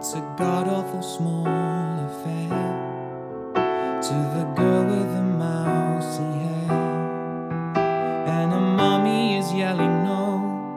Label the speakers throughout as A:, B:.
A: It's a god-awful small affair to the girl with the mousy hair, and her mommy is yelling no,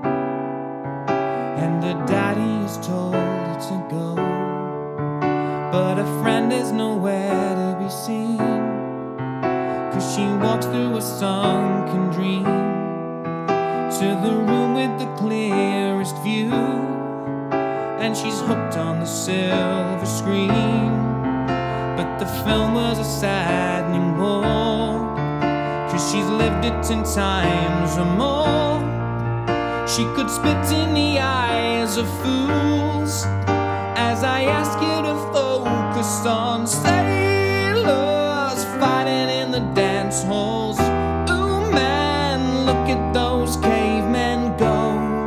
A: and her daddy is told her to go, but her friend is nowhere to be seen, 'cause she walks through a sunken dream to the room with the clearest view, and she's hooked on the silver screen. But the film was a saddening bore, 'cause she's lived it 10 times or more. She could spit in the eyes of fools, as I ask you to focus on sailors fighting in the dance halls. Ooh man, look at those cavemen go.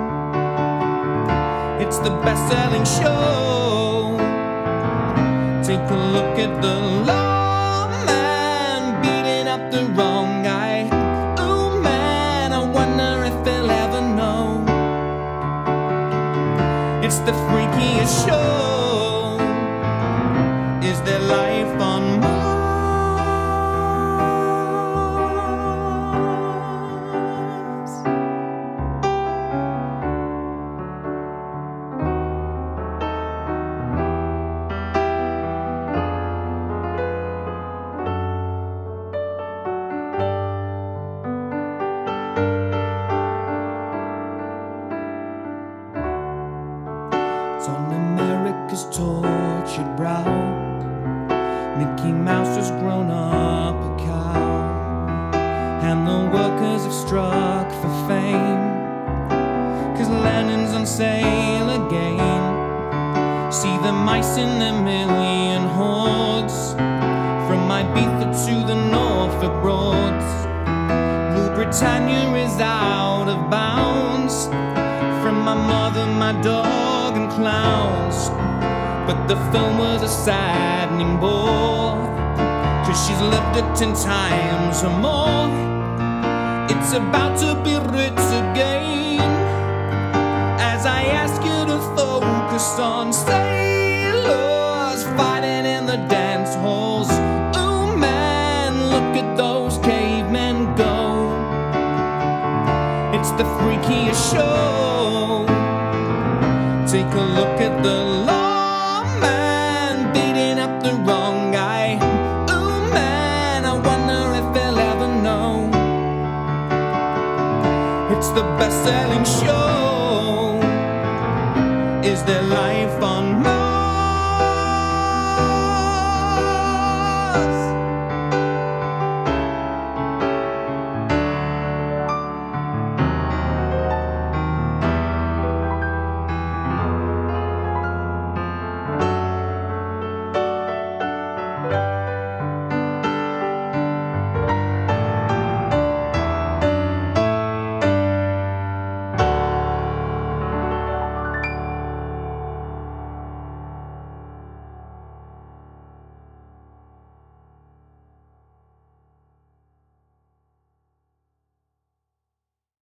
A: It's the best-selling show. Take a look at the lawman beating up the wrong guy. Ooh man, I wonder if they'll ever know. It's the freakiest show. Is there life on Mars? On America's tortured brow, Mickey Mouse has grown up a cow, and the workers have struck for fame, 'cause Lennon's on sale again. See the mice in their million hordes, from Ibiza to the Norfolk Broads. Rule Britannia is out of bounds, from my mother, my dog, and clowns. But the film was a saddening bore, 'cause she's lived it 10 times or more. It's about to be writ again, as I ask you to focus on sailors fighting in the dance halls. Ooh man, look at those cavemen go. It's the freakiest show. Take a look at the lawman beating up the wrong guy. Ooh man, I wonder if they'll ever know. It's the best-selling show.